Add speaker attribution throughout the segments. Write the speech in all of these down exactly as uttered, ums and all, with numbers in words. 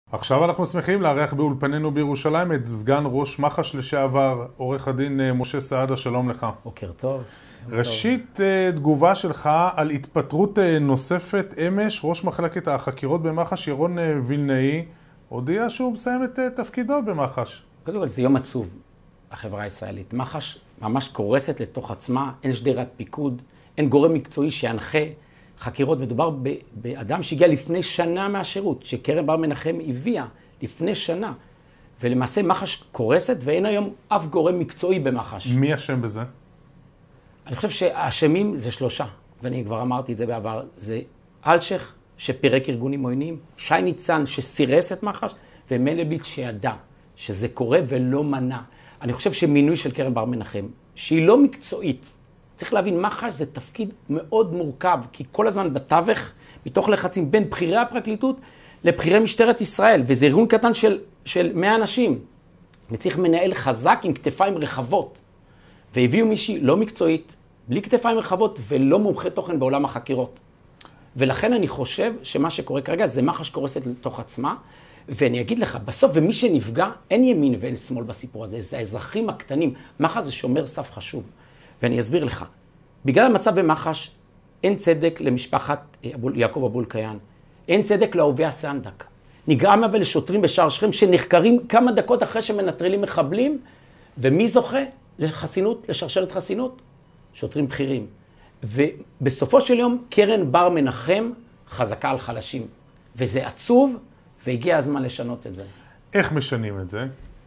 Speaker 1: עכשיו אנחנו שמחים לארח באולפנינו בירושלים את סגן ראש מח"ש לשעבר, עורך הדין משה סעדה, שלום לך.
Speaker 2: בוקר טוב.
Speaker 1: ראשית, תגובה שלך על התפטרות נוספת. אמש ראש מחלקת החקירות במח"ש, ירון וילנאי, הודיע שהוא מסיים את תפקידו במח"ש.
Speaker 2: קודם כל, זה יום עצוב, החברה הישראלית. מח"ש ממש קורסת לתוך עצמה, אין שדרת פיקוד, אין גורם מקצועי שינחה חקירות. מדובר באדם שהגיע לפני שנה מהשירות, שקרן בר מנחם הביאה לפני שנה. ולמעשה מח"ש קורסת ואין היום אף גורם מקצועי במח"ש.
Speaker 1: מי אשם בזה?
Speaker 2: אני חושב שהאשמים זה שלושה, ואני כבר אמרתי את זה בעבר. זה אלשיך שפירק ארגונים עוינים, שי ניצן שסירס את מח"ש, ומנדלבליט שידע שזה קורה ולא מנע. אני חושב שמינוי של קרן בר מנחם, שהיא לא מקצועית, צריך להבין, מח"ש זה תפקיד מאוד מורכב, כי כל הזמן בתווך, מתוך לחצים בין בחירי הפרקליטות לבחירי משטרת ישראל, וזה ארגון קטן של, של מאה אנשים. וצריך מנהל חזק עם כתפיים רחבות, והביאו מישהי לא מקצועית, בלי כתפיים רחבות ולא מומחה תוכן בעולם החקירות. ולכן אני חושב שמה שקורה כרגע זה מח"ש קורסת לתוך עצמה, ואני אגיד לך, בסוף, ומי שנפגע, אין ימין ואין שמאל בסיפור הזה, זה האזרחים הקטנים. מח"ש זה שומר סף חשוב. ואני אסביר לך, בגלל המצב במח"ש, אין צדק למשפחת יעקב אבו אלקיעאן, אין צדק לאהובי הסנדק. נגרם אבל לשוטרים בשער שכם שנחקרים כמה דקות אחרי שמנטרלים מחבלים, ומי זוכה לחסינות, לשרשרת חסינות? שוטרים בכירים. ובסופו של יום, קרן בר מנחם חזקה על חלשים. וזה עצוב, והגיע הזמן לשנות את זה.
Speaker 1: איך משנים את זה?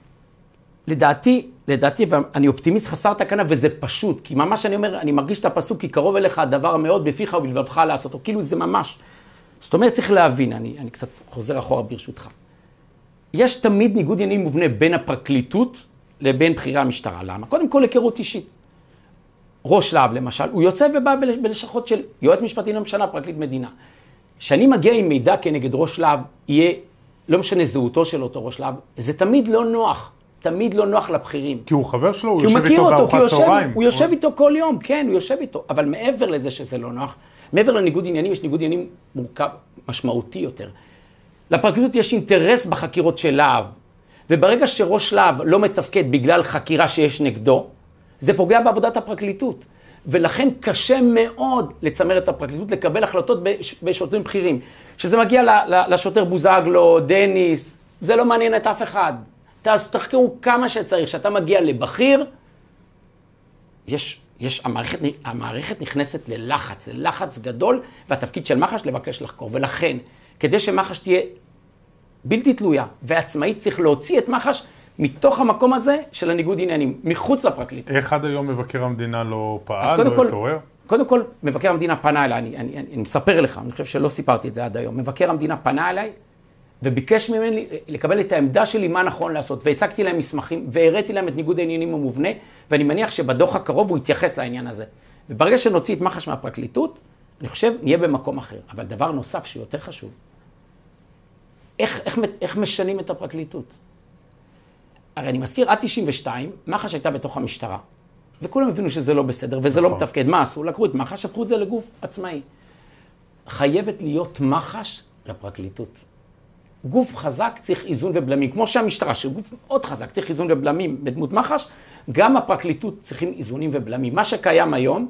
Speaker 2: לדעתי, לדעתי, ואני אופטימיסט חסר תקנה, וזה פשוט, כי ממש אני אומר, אני מרגיש את הפסוק, כי קרוב אליך הדבר מאוד בפיך ובלבבך לעשותו, כאילו זה ממש. זאת אומרת, צריך להבין, אני, אני קצת חוזר אחורה ברשותך. יש תמיד ניגוד עניינים מובנה בין הפרקליטות לבין בחירי המשטרה. למה? קודם כל, היכרות אישית. ראש להב, למשל, הוא יוצא ובא בלשכות של יועץ משפטי לממשלה, פרקליט מדינה. כשאני מגיע עם מידע כנגד ראש להב, יהיה, לא משנה זהותו של אותו ראש להב, זה תמיד לא נוח. תמיד לא נוח לבחירים.
Speaker 1: כי הוא חבר שלו, הוא יושב איתו בארוחת צהריים.
Speaker 2: הוא יושב איתו כל יום, כן, הוא יושב איתו. אבל מעבר לזה שזה לא נוח, מעבר לניגוד עניינים, יש ניגוד עניינים מורכב, משמעותי יותר. לפרקליטות יש אינטרס בחקירות של להב, וברגע שראש להב לא מתפקד בגלל חקירה שיש נגדו, זה פוגע בעבודת הפרקליטות. ולכן קשה מאוד לצמר את הפרקליטות, לקבל החלטות בשוטרים בכירים. שזה מגיע לשוטר בוזגלו, דניס, זה לא מעניין את אף אחד. תחקרו כמה שצריך. כשאתה מגיע לבכיר, יש, יש, המערכת, המערכת נכנסת ללחץ, זה לחץ גדול, והתפקיד של מח"ש לבקש לחקור. ולכן, כדי שמח"ש תהיה בלתי תלויה ועצמאית, צריך להוציא את מח"ש מתוך המקום הזה של הניגוד עניינים, מחוץ לפרקליט.
Speaker 1: איך עד היום מבקר המדינה לא פעל, לא התעורר?
Speaker 2: קודם כל, מבקר המדינה פנה אליי, אני, אני, אני, אני מספר לך, אני חושב שלא סיפרתי את זה עד היום. מבקר המדינה פנה אליי, וביקש ממני לקבל את העמדה שלי מה נכון לעשות, והצגתי להם מסמכים, והראיתי להם את ניגוד העניינים המובנה, ואני מניח שבדוח הקרוב הוא יתייחס לעניין הזה. וברגע שנוציא את מח"ש מהפרקליטות, אני חושב, נהיה במקום אחר. אבל דבר נוסף שיותר חשוב, איך, איך, איך משנים את הפרקליטות? הרי אני מזכיר, עד תשעים ושתיים, מח"ש הייתה בתוך המשטרה, וכולם הבינו שזה לא בסדר, וזה לא מתפקד. מה עשו? לקחו את מח"ש, הפכו את זה לגוף עצמאי. חייבת להיות מח"ש לפרקליטות. גוף חזק צריך איזון ובלמים, כמו שהמשטרה, שגוף מאוד חזק צריך איזון ובלמים בדמות מח"ש, גם הפרקליטות צריכים איזונים ובלמים. מה שקיים היום,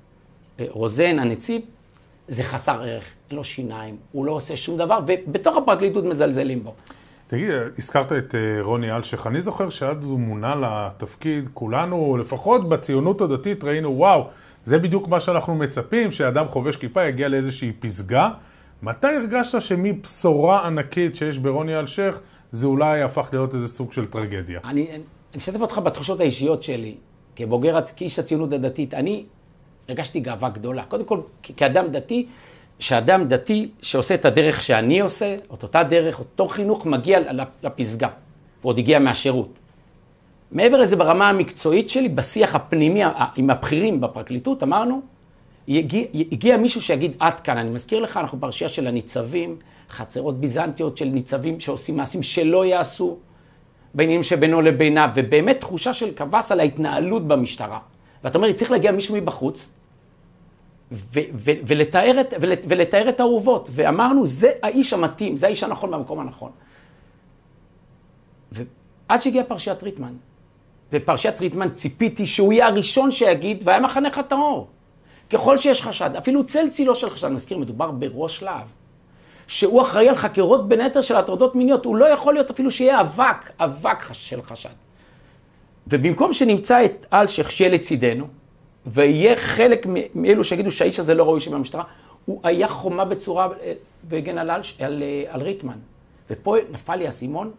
Speaker 2: רוזן, הנציב, זה חסר ערך, אין לו שיניים, הוא לא עושה שום דבר, ובתוך הפרקליטות מזלזלים בו.
Speaker 1: תגיד, הזכרת את רוני אלשיך, אני זוכר שעד זו מונה לתפקיד, כולנו, לפחות בציונות הדתית, ראינו, וואו, זה בדיוק מה שאנחנו מצפים, שאדם חובש כיפה יגיע לאיזושהי פסגה. מתי הרגשת שמבשורה ענקית שיש ברוני אלשיך, זה אולי הפך להיות איזה סוג של טרגדיה?
Speaker 2: אני, אני אשתף אותך בתחושות האישיות שלי, כבוגר, כאיש הציונות הדתית, אני הרגשתי גאווה גדולה. קודם כל, כאדם דתי, שאדם דתי שעושה את הדרך שאני עושה, את אותה דרך, אותו חינוך, מגיע לפסגה, ועוד הגיע מהשירות. מעבר לזה, ברמה המקצועית שלי, בשיח הפנימי עם הבכירים בפרקליטות, אמרנו, הגיע, הגיע מישהו שיגיד, עד כאן, אני מזכיר לך, אנחנו פרשייה של הניצבים, חצרות ביזנטיות של ניצבים שעושים מעשים שלא יעשו, בעניינים שבינו לבינה, ובאמת תחושה של כבש על ההתנהלות במשטרה. ואתה אומר, צריך להגיע מישהו מבחוץ, ו- ו- ולתאר את, ולתאר את הערובות. ואמרנו, זה האיש המתאים, זה האיש הנכון במקום הנכון. ועד שהגיע פרשיית ריטמן, ופרשיית ריטמן ציפיתי שהוא יהיה הראשון שיגיד, והיה מחנך הטהור. ככל שיש חשד, אפילו צל צילו של חשד, מזכיר, מדובר בראש להב, שהוא אחראי על חקירות בין היתר של הטרדות מיניות, הוא לא יכול להיות אפילו שיהיה אבק, אבק של חשד. ובמקום שנמצא את אלשיך שיהיה לצידנו, ויהיה חלק מאלו שיגידו שהאיש הזה לא ראוי שבמשטרה, הוא היה חומה בצורה והגן על, אלש, על, על ריטמן. ופה נפל לי הסימון,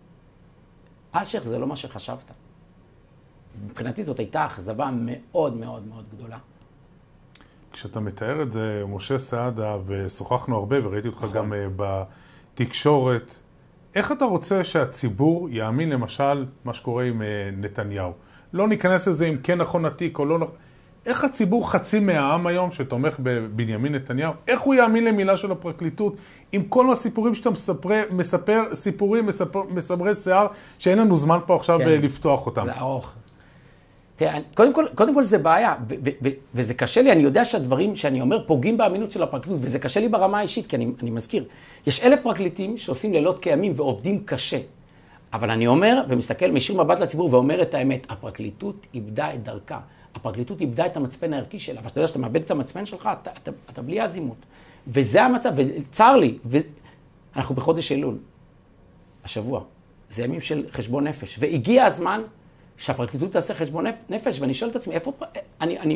Speaker 2: אלשיך זה לא מה שחשבת. מבחינתי זאת הייתה אכזבה מאוד מאוד מאוד גדולה.
Speaker 1: כשאתה מתאר את זה, משה סעדה, ושוחחנו הרבה וראיתי אותך נכון. גם בתקשורת, איך אתה רוצה שהציבור יאמין למשל מה שקורה עם נתניהו? לא ניכנס לזה אם כן נכון עתיק או לא נכון. איך הציבור חצי מהעם היום שתומך בבנימין נתניהו, איך הוא יאמין למילה של הפרקליטות עם כל הסיפורים שאתה מספר, מספר סיפורים, מספר, מסברי שיער, שאין לנו זמן פה עכשיו כן. לפתוח אותם.
Speaker 2: זה ארוך. תראה, קודם כל, קודם כל זה בעיה, ו- ו- ו- וזה קשה לי, אני יודע שהדברים שאני אומר פוגעים באמינות של הפרקליטות, וזה קשה לי ברמה האישית, כי אני, אני מזכיר, יש אלף פרקליטים שעושים לילות כימים ועובדים קשה. אבל אני אומר, ומסתכל, משאיר מבט לציבור ואומר את האמת, הפרקליטות איבדה את דרכה. הפרקליטות איבדה את המצפן הערכי שלה, אבל אתה יודע שאתה מאבד את המצפן שלך, אתה, אתה, אתה בלי הזימות. וזה המצב, וצר לי, ואנחנו בחודש אלול, השבוע, זה ימים של חשבון נפש, והגיע הזמן שהפרקליטות תעשה חשבון נפש, ואני שואל את עצמי, איפה, אני, אני,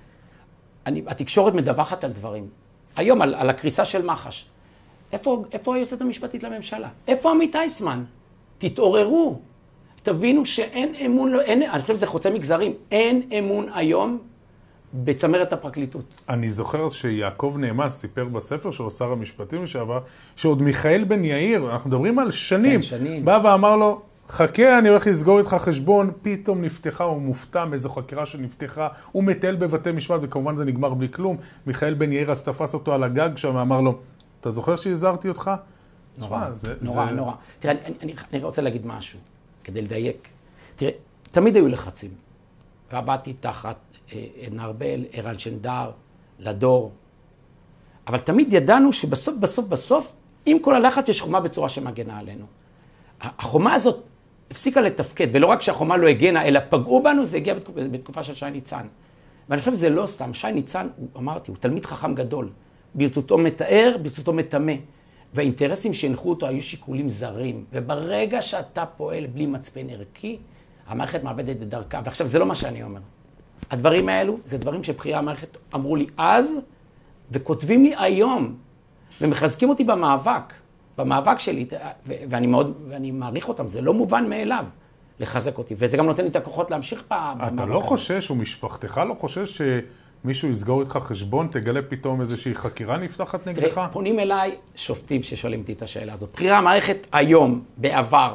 Speaker 2: אני, התקשורת מדווחת על דברים. היום, על, על הקריסה של מח"ש. איפה, איפה היועצת המשפטית לממשלה? איפה עמית איסמן? תתעוררו. תבינו שאין אמון, אין, אני חושב שזה חוצה מגזרים, אין אמון היום בצמרת הפרקליטות.
Speaker 1: אני זוכר שיעקב נאמן סיפר בספר שלו, שר המשפטים לשעבר, שעוד מיכאל בן יאיר, אנחנו מדברים על שנים, כן, שנים. בא ואמר לו, חכה, אני הולך לסגור איתך חשבון, פתאום נפתחה, הוא מופתע מאיזו חקירה שנפתחה, הוא מטל בבתי משפט, וכמובן זה נגמר בלי כלום. מיכאל בן יאיר אז תפס אותו על הגג שם, ואמר לו, אתה זוכר שהזהרתי אותך?
Speaker 2: נורא, שמה, זה, נורא, זה... נורא. תראה, אני, אני, אני רוצה להגיד משהו, כדי לדייק. תראה, תמיד היו לחצים. ועבדתי תחת עדן ארבל, ערן שנדר, לדור. אבל תמיד ידענו שבסוף, בסוף, בסוף, עם כל הלחץ יש חומה בצורה שמגנה עלינו. החומה הזאת הפסיקה לתפקד, ולא רק שהחומה לא הגנה, אלא פגעו בנו, זה הגיע בתקופה, בתקופה של שי ניצן. ואני חושב שזה לא סתם. שי ניצן, הוא, אמרתי, הוא תלמיד חכם גדול. ברצותו מתאר, ברצותו מטמא. והאינטרסים שהנחו אותו היו שיקולים זרים. וברגע שאתה פועל בלי מצפן ערכי, המערכת מאבדת את דרכה. ועכשיו, זה לא מה שאני אומר. הדברים האלו, זה דברים שבחירי המערכת אמרו לי אז, וכותבים לי היום, ומחזקים אותי במאבק. במאבק שלי, ואני מאוד, ואני מעריך אותם, זה לא מובן מאליו לחזק אותי, וזה גם נותן לי את הכוחות להמשיך במאבק.
Speaker 1: אתה לא חושש, או משפחתך לא חושש שמישהו יסגור איתך חשבון, תגלה פתאום איזושהי חקירה נפתחת נגדך?
Speaker 2: תראה, פונים אליי שופטים ששואלים אותי את השאלה הזאת. בחירי המערכת היום, בעבר,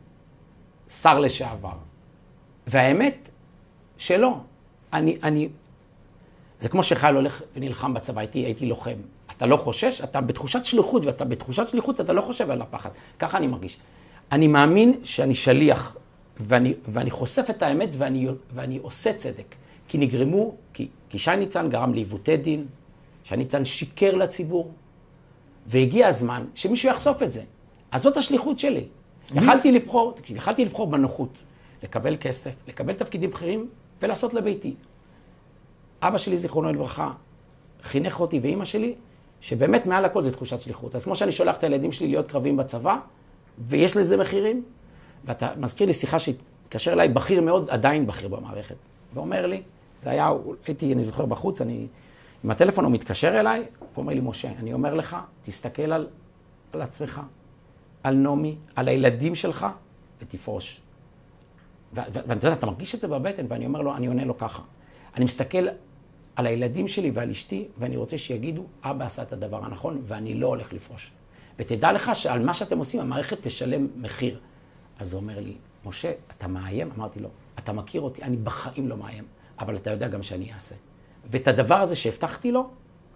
Speaker 2: שר לשעבר. והאמת שלא. אני, אני, זה כמו שחייל הולך ונלחם בצבא, הייתי, הייתי לוחם. אתה לא חושש, אתה בתחושת שליחות, ואתה בתחושת שליחות, אתה לא חושב על הפחד. ככה אני מרגיש. אני מאמין שאני שליח, ואני, ואני חושף את האמת, ואני, ואני עושה צדק. כי נגרמו, כי, כי שי ניצן גרם לעיוותי דין, שי ניצן שיקר לציבור, והגיע הזמן שמישהו יחשוף את זה. אז זאת השליחות שלי. יכלתי לבחור, תקשיב, יכלתי לבחור בנוחות, לקבל כסף, לקבל תפקידים בכירים, ולעשות לביתי. אבא שלי, זיכרונו לברכה, חינך אותי ואימא שלי, שבאמת מעל הכל זה תחושת שליחות. אז כמו שאני שולח את הילדים שלי להיות קרבים בצבא, ויש לזה מחירים, ואתה מזכיר לי שיחה שהתקשר אליי בכיר מאוד, עדיין בכיר במערכת. ואומר לי, זה היה, הייתי, אני זוכר בחוץ, אני, עם הטלפון הוא מתקשר אליי, ואומר לי, משה, אני אומר לך, תסתכל על, על עצמך, על נומי, על הילדים שלך, ותפרוש. ואתה יודע, אתה מרגיש את זה בבטן, ואני אומר לו, אני עונה לו ככה. אני מסתכל על הילדים שלי ועל אשתי, ואני רוצה שיגידו, אבא עשה את הדבר הנכון, ואני לא הולך לפרוש. ותדע לך שעל מה שאתם עושים, המערכת תשלם מחיר. אז הוא אומר לי, משה, אתה מאיים? אמרתי לו, אתה מכיר אותי, אני בחיים לא מאיים, אבל אתה יודע גם שאני אעשה. ואת הדבר הזה שהבטחתי לו,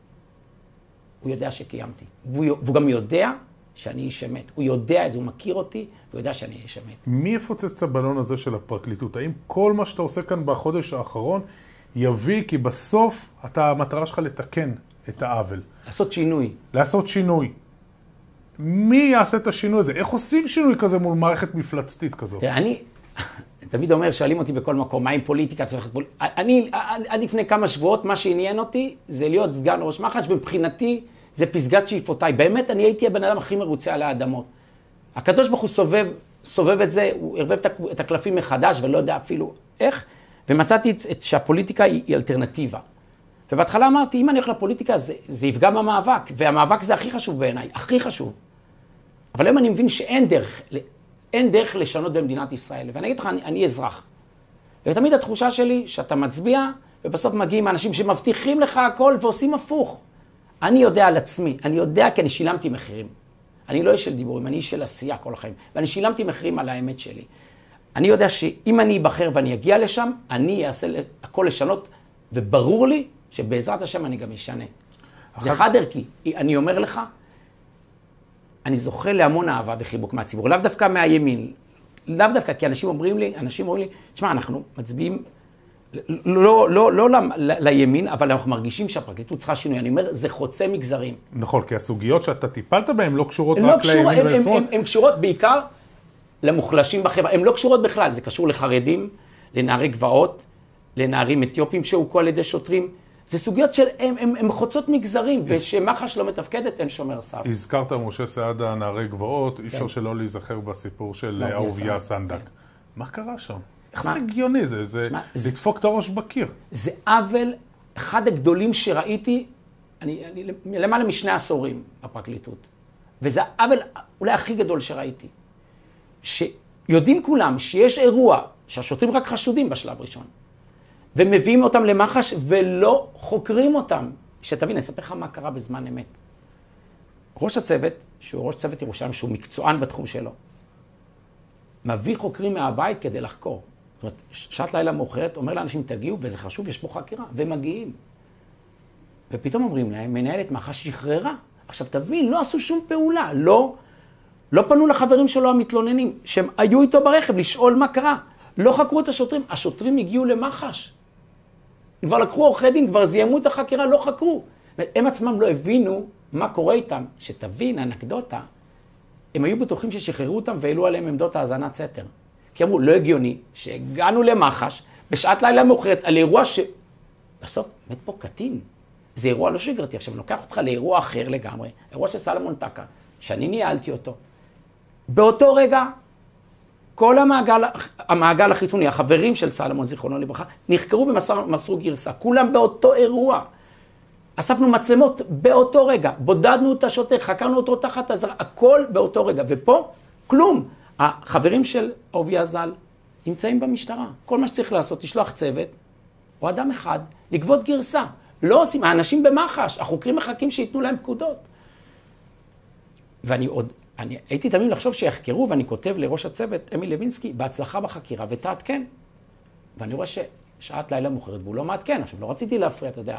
Speaker 2: הוא יודע שקיימתי. והוא, והוא גם יודע שאני איש אמת. הוא יודע את זה, הוא מכיר אותי, והוא יודע שאני איש אמת.
Speaker 1: מי יפוצץ את הבלון הזה של הפרקליטות? האם כל מה שאתה עושה כאן בחודש האחרון יביא, כי בסוף אתה, המטרה שלך לתקן את העוול.
Speaker 2: לעשות שינוי.
Speaker 1: לעשות שינוי. מי יעשה את השינוי הזה? איך עושים שינוי כזה מול מערכת מפלצתית כזאת?
Speaker 2: תראה, אני תמיד אומר, שואלים אותי בכל מקום, מה עם פוליטיקה? אני, עד לפני כמה שבועות, מה שעניין אותי זה להיות סגן ראש מח"ש, ובבחינתי זה פסגת שאיפותיי. באמת, אני הייתי הבן אדם הכי מרוצה על האדמות. הקדוש ברוך הוא סובב, סובב את זה, הוא ערבב את הקלפים מחדש, ולא יודע אפילו איך, ומצאתי את, שהפוליטיקה היא, היא אלטרנטיבה. ובהתחלה אמרתי, אם אני הולך לפוליטיקה, זה, זה יפגע במאבק, והמאבק זה הכי חשוב בעיניי, הכי חשוב. אבל היום אני מבין שאין דרך, אין דרך לשנות במדינת ישראל. ואני אגיד לך, אני, אני אזרח. ותמיד התחושה שלי שאתה מצביע, ובסוף מגיעים אנשים שמבטיחים לך הכל ועושים הפוך. אני יודע על עצמי, אני יודע כי אני שילמתי מחירים. אני לא איש של דיבורים, אני איש של עשייה כל החיים. ואני שילמתי מחירים על האמת שלי. אני יודע שאם אני אבחר ואני אגיע לשם, אני אעשה הכל לשנות, וברור לי שבעזרת השם אני גם אשנה. אחת... זה חד ערכי. אני אומר לך, אני זוכה להמון אהבה וחיבוק מהציבור, לאו דווקא מהימין, לאו דווקא, כי אנשים אומרים לי, אנשים אומרים לי, תשמע, אנחנו מצביעים, לא, לא, לא, לא לימין, אבל אנחנו מרגישים שהפרקליטות צריכה שינוי. אני אומר, זה חוצה מגזרים.
Speaker 1: נכון, כי הסוגיות שאתה טיפלת בהן לא קשורות
Speaker 2: רק
Speaker 1: לא קשור, לימין
Speaker 2: הם,
Speaker 1: ולשמאל.
Speaker 2: הן, הן, הן קשורות בעיקר למוחלשים בחברה, הן לא קשורות בכלל, זה קשור לחרדים, לנערי גבעות, לנערים אתיופים שהוכו על ידי שוטרים, זה סוגיות של, הם, הם, הם חוצות מגזרים, ושמח"ש לא מתפקדת, אין שומר סף.
Speaker 1: הזכרת משה סעדה, נערי גבעות, אי אפשר שלא להיזכר בסיפור של אהוביה סנדק. מה קרה שם? איך זה הגיוני? זה לדפוק את הראש בקיר. זה
Speaker 2: עוול, אחד הגדולים שראיתי, אני למעלה משני עשורים בפרקליטות, וזה העוול אולי הכי גדול שראיתי, שיודעים כולם שיש אירוע, שהשוטרים רק חשודים בשלב ראשון, ומביאים אותם למח"ש ולא חוקרים אותם. שתבין, אני אספר לך מה קרה בזמן אמת. ראש הצוות, שהוא ראש צוות ירושלים, שהוא מקצוען בתחום שלו, מביא חוקרים מהבית כדי לחקור. זאת אומרת, שעת לילה מאוחרת, אומר לאנשים, תגיעו, וזה חשוב, יש פה חקירה, והם מגיעים. ופתאום אומרים להם, מנהלת מח"ש שחררה. עכשיו תבין, לא עשו שום פעולה, לא, לא פנו לחברים שלו המתלוננים, שהם היו איתו ברכב לשאול מה קרה. לא חקרו את השוטרים, השוטרים הגיעו למח"ש. כבר לקחו עורכי דין, כבר זיימו את החקירה, לא חקרו. הם עצמם לא הבינו מה קורה איתם. שתבין, אנקדוטה, הם היו בטוחים ששחררו אותם והעלו עליהם עמדות האזנת סתר. כי אמרו, לא הגיוני שהגענו למח"ש בשעת לילה מאוחרת על אירוע שבסוף מת פה קטין. זה אירוע לא שגרתי. עכשיו, אני לוקח אותך לאירוע אחר לגמרי, אירוע של סלומון טקה, שאני ניהלתי אותו. באותו רגע, כל המעגל, המעגל החיצוני, החברים של סלומון, זיכרונו לברכה, נחקרו ומסרו גרסה. כולם באותו אירוע. אספנו מצלמות באותו רגע. בודדנו את השוטר, חקרנו אותו תחת הזרע. הכל באותו רגע. ופה, כלום. החברים של אהוביה ז"ל נמצאים במשטרה. כל מה שצריך לעשות, תשלוח צוות, או אדם אחד, לגבות גרסה. לא עושים, האנשים במח"ש, החוקרים מחכים שיתנו להם פקודות. ואני עוד... אני הייתי תמיד לחשוב שיחקרו, ואני כותב לראש הצוות, אמי לוינסקי, בהצלחה בחקירה, ותעדכן. ואני רואה ששעת לילה מאוחרת, והוא לא מעדכן. עכשיו, לא רציתי להפריע, אתה יודע.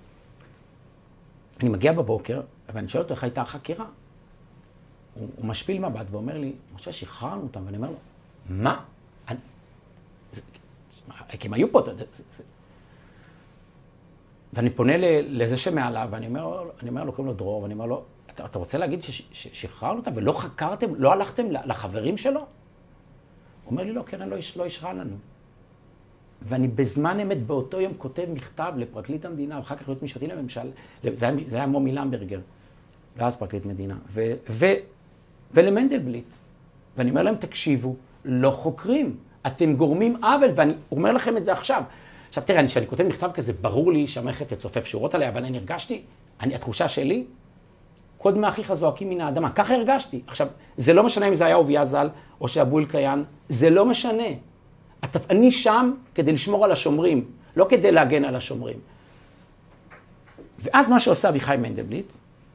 Speaker 2: אני מגיע בבוקר, ואני שואל אותו איך הייתה החקירה. הוא, הוא משפיל מבט ואומר לי, משה, שחררנו אותם, ואני אומר לו, מה? אני... זה... כי הם היו פה, זה... זה... ואני פונה לזה שמעליו, ואני אומר, אני אומר לו, קוראים לו דרור, ואני אומר לו, אתה, אתה רוצה להגיד ששחררנו אותם ולא חקרתם, לא הלכתם לחברים שלו? הוא אומר לי, לא, קרן לא, לא ישרה לנו. ואני בזמן אמת באותו יום כותב מכתב לפרקליט המדינה, ואחר כך להיות משפטי לממשל, זה היה, זה היה מומי למברגר, ואז פרקליט מדינה, ו, ו, ולמנדלבליט. ואני אומר להם, תקשיבו, לא חוקרים, אתם גורמים עוול, ואני אומר לכם את זה עכשיו. עכשיו תראה, כשאני כותב מכתב כזה, ברור לי שהמערכת תצופף שורות עליה, אבל אני הרגשתי, אני, התחושה שלי, כל דמי אחיך זועקים מן האדמה. ככה הרגשתי. עכשיו, זה לא משנה אם זה היה אהוביה ז"ל או שאבו אלקיעאן, זה לא משנה. אני שם כדי לשמור על השומרים, לא כדי להגן על השומרים. ואז מה שעושה אביחי מנדלבליט,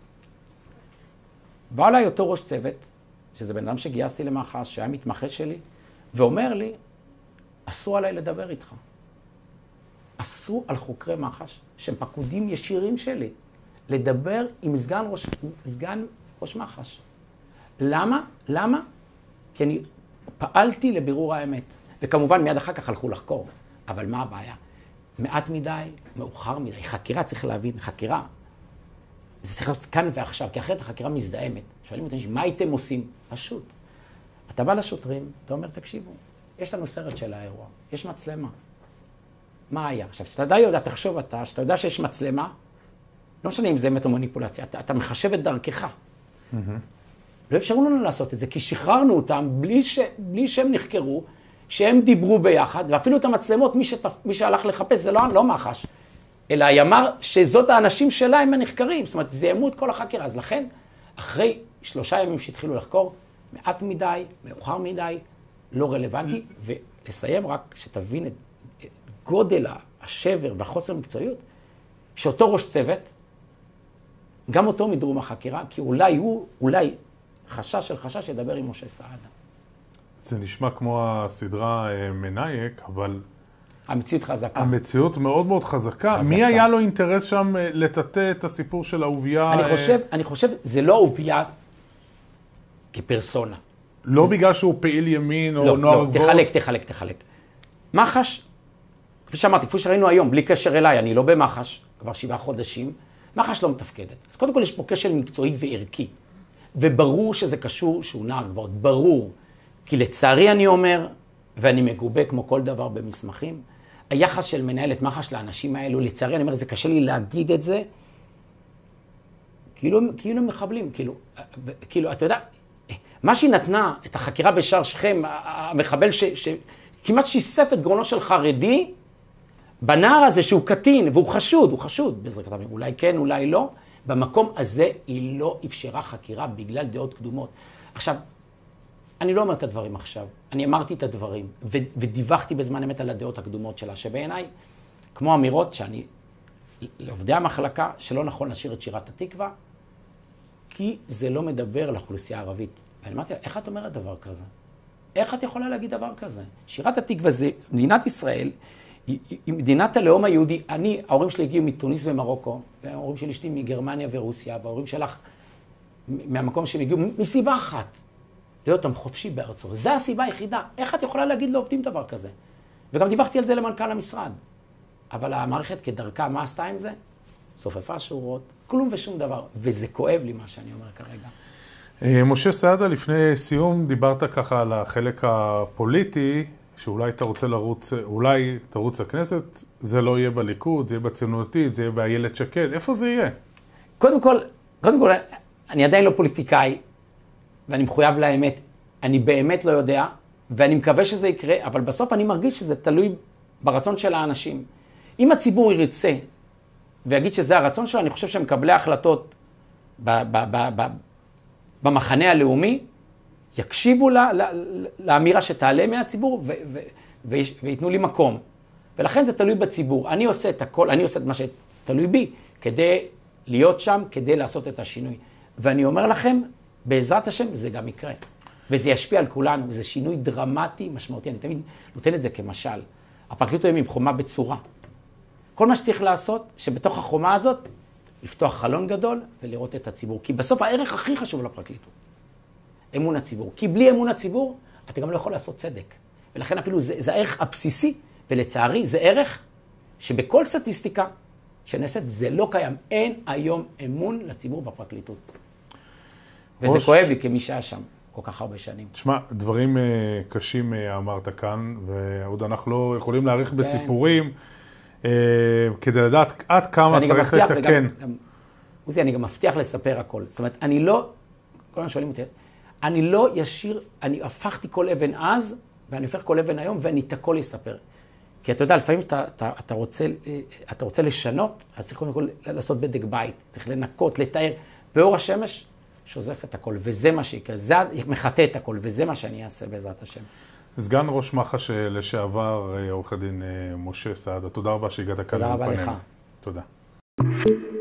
Speaker 2: בא אליי אותו ראש צוות, שזה בן אדם שגייסתי למח"ש, שהיה מתמחה שלי, ואומר לי, אסור עליי לדבר איתך. אסור על חוקרי מח"ש, שהם פקודים ישירים שלי. לדבר עם סגן ראש, סגן ראש מח"ש. למה? למה? כי אני פעלתי לבירור האמת. וכמובן מיד אחר כך הלכו לחקור. אבל מה הבעיה? מעט מדי, מאוחר מדי. חקירה, צריך להבין, חקירה. זה צריך להיות כאן ועכשיו, כי אחרת החקירה מזדהמת. שואלים אותי, מה הייתם עושים? פשוט. אתה בא לשוטרים, אתה אומר, תקשיבו, יש לנו סרט של האירוע, יש מצלמה. מה היה? עכשיו, שאתה יודע, תחשוב אתה, שאתה יודע שיש מצלמה, לא משנה אם זה אמת או מניפולציה, אתה, אתה מחשב את דרכך. Mm-hmm. לא אפשרו לנו לעשות את זה, כי שחררנו אותם בלי, ש, בלי שהם נחקרו, שהם דיברו ביחד, ואפילו את המצלמות, מי, שתפ, מי שהלך לחפש, זה לא, לא מח"ש, אלא יאמר שזאת האנשים שלה הם הנחקרים, זאת אומרת, זיהמו את כל החקירה. אז לכן, אחרי שלושה ימים שהתחילו לחקור, מעט מדי, מאוחר מדי, לא רלוונטי, ולסיים רק שתבין את, את גודל השבר והחוסר מקצועיות, שאותו ראש צוות, גם אותו מדרום החקירה, כי אולי הוא, אולי חשש של חשש ידבר עם משה סעדה.
Speaker 1: זה נשמע כמו הסדרה מנייק, אבל...
Speaker 2: המציאות חזקה.
Speaker 1: המציאות מאוד מאוד חזקה. חזקה. מי היה לו אינטרס שם לטאטא את הסיפור של אהוביה?
Speaker 2: אני חושב, אני חושב, זה לא אהוביה כפרסונה.
Speaker 1: לא זה... בגלל שהוא פעיל ימין או
Speaker 2: לא,
Speaker 1: נוער
Speaker 2: לא,
Speaker 1: גבוה?
Speaker 2: תחלק, תחלק, תחלק. מח"ש, כפי שאמרתי, כפי שראינו היום, בלי קשר אליי, אני לא במח"ש, כבר שבעה חודשים, מח"ש לא מתפקדת. אז קודם כל יש פה קשר מקצועי וערכי, וברור שזה קשור שהוא נער גבוהות, ברור. כי לצערי אני אומר, ואני מגובה כמו כל דבר במסמכים, היחס של מנהלת מח"ש לאנשים האלו, לצערי אני אומר, זה קשה לי להגיד את זה, כאילו, כאילו מחבלים, כאילו, כאילו, אתה יודע, מה שהיא נתנה את החקירה בשער שכם, המחבל ש, ש, כמעט שיסף את גרונו של חרדי, בנער הזה שהוא קטין, והוא חשוד, הוא חשוד בזריקת אבנים, אולי כן, אולי לא, במקום הזה היא לא אפשרה חקירה בגלל דעות קדומות. עכשיו, אני לא אומר את הדברים עכשיו, אני אמרתי את הדברים, ו- ודיווחתי בזמן אמת על הדעות הקדומות שלה, שבעיניי, כמו אמירות שאני, לעובדי המחלקה, שלא נכון לשיר את שירת התקווה, כי זה לא מדבר לאוכלוסייה הערבית. ואני אמרתי לה, איך את אומרת דבר כזה? איך את יכולה להגיד דבר כזה? שירת התקווה זה, מדינת ישראל, היא, היא מדינת הלאום היהודי. אני, ההורים שלי הגיעו מתוניס ומרוקו, וההורים שלי אשתי מגרמניה ורוסיה, וההורים שלך מהמקום שהם הגיעו, מסיבה אחת. להיות אותם חופשי בארצו. זו הסיבה היחידה. איך את יכולה להגיד לעובדים דבר כזה? וגם דיווחתי על זה למנכ"ל המשרד. אבל המערכת כדרכה, מה עשתה עם זה? סופפה שורות, כלום ושום דבר. וזה כואב לי מה שאני אומר כרגע.
Speaker 1: משה סעדה, לפני סיום דיברת ככה על החלק הפוליטי, שאולי אתה רוצה לרוץ, אולי תרוץ לכנסת, זה לא יהיה בליכוד, זה יהיה בציונותית, זה יהיה באיילת שקד. איפה זה יהיה?
Speaker 2: קודם כל, קודם כל, אני עדיין לא פוליטיקאי, ואני מחויב לאמת, אני באמת לא יודע, ואני מקווה שזה יקרה, אבל בסוף אני מרגיש שזה תלוי ברצון של האנשים. אם הציבור ירצה ויגיד שזה הרצון שלו, אני חושב שמקבלי ההחלטות ב- ב- ב- ב- במחנה הלאומי, יקשיבו לה, לה, לאמירה שתעלה מהציבור ו- ו- ו- ויתנו לי מקום. ולכן זה תלוי בציבור. אני עושה את הכל, אני עושה את מה שתלוי בי, כדי להיות שם, כדי לעשות את השינוי. ואני אומר לכם, בעזרת השם זה גם יקרה. וזה ישפיע על כולנו, וזה שינוי דרמטי, משמעותי. אני תמיד נותן את זה כמשל. הפרקליטות היום עם חומה בצורה. כל מה שצריך לעשות, שבתוך החומה הזאת, לפתוח חלון גדול ולראות את הציבור. כי בסוף הערך הכי חשוב לפרקליטות, אמון הציבור. כי בלי אמון הציבור, אתה גם לא יכול לעשות צדק. ולכן אפילו זה, זה הערך הבסיסי, ולצערי זה ערך שבכל סטטיסטיקה שנעשית זה לא קיים. אין היום אמון לציבור בפרקליטות. וזה ראש... כואב לי כמי שהיה שם כל כך הרבה שנים. תשמע,
Speaker 1: דברים uh, קשים uh, אמרת כאן, ועוד אנחנו לא יכולים להעריך בסיפורים, uh, כדי לדעת עד כמה צריך לתקן.
Speaker 2: עוזי, אני גם מבטיח לספר הכל. זאת אומרת, אני לא, כל מה שואלים אותי, אני לא ישיר, אני הפכתי כל אבן אז, ואני הופך כל אבן היום, ואני את הכל אספר. כי אתה יודע, לפעמים שאתה, אתה, אתה רוצה, אתה רוצה לשנות, אז צריך קודם כל לעשות בדק בית, צריך לנקות, לתאר, באור השמש, שוזף את הכל, וזה מה שיקרה, זה מחטא את הכל, וזה מה שאני אעשה בעזרת השם.
Speaker 1: סגן ראש מח"ש לשעבר, עורך הדין משה סעדה, תודה רבה שהגעת כאן.
Speaker 2: תודה רבה לך.
Speaker 1: תודה.